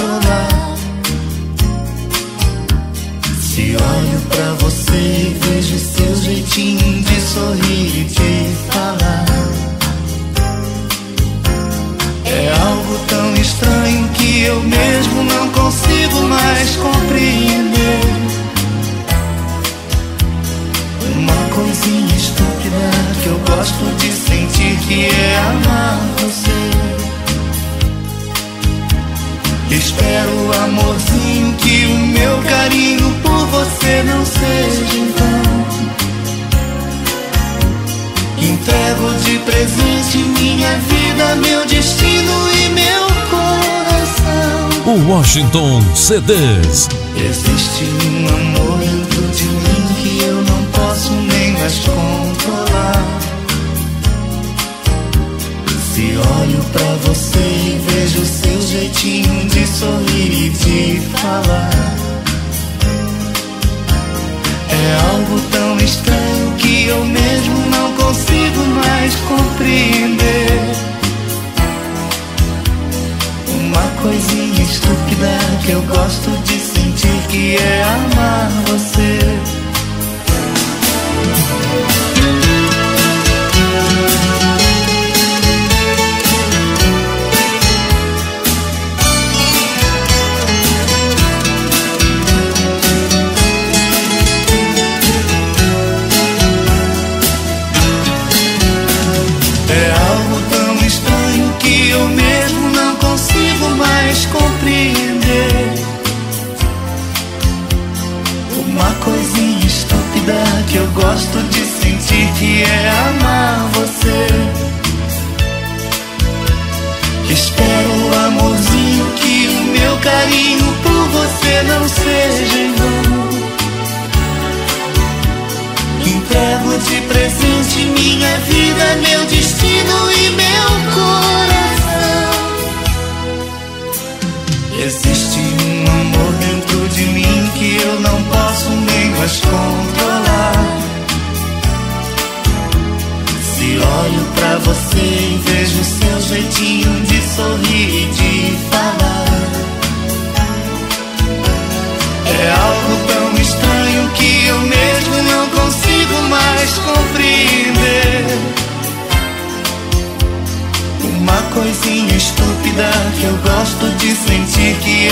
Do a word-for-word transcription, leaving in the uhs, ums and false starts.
controlar. Se olho pra você e vejo seu jeitinho de sorrir e de falar, é algo tão estranho que eu mesmo não consigo mais compreender. Uma coisinha estúpida que eu gosto de sentir, que é amar você. Espero, amorzinho, que o meu carinho por você não seja em vão. Entrego de presente minha vida, meu destino e meu coração. O Washington C Ds. Existe um amor dentro de mim que eu não posso nem mais controlar. Se olho pra você e vejo seu jeitinho de sorrir e de falar, é algo tão estranho que eu mesmo não consigo mais compreender. Uma coisinha estúpida que eu gosto de sentir, que é amar você. Coisinha estúpida que eu gosto de sentir, que é amar você. Espero, amorzinho, que o meu carinho por você não seja em vão. Entrego de presente minha vida, meu destino e meu coração. Existe um amor dentro de mim que eu não posso nem mais controlar. Se olho pra você e vejo seu jeitinho de sorrir e de falar, é algo tão estranho que eu mesmo não consigo mais compreender. Uma coisinha estúpida que eu gosto de sentir, que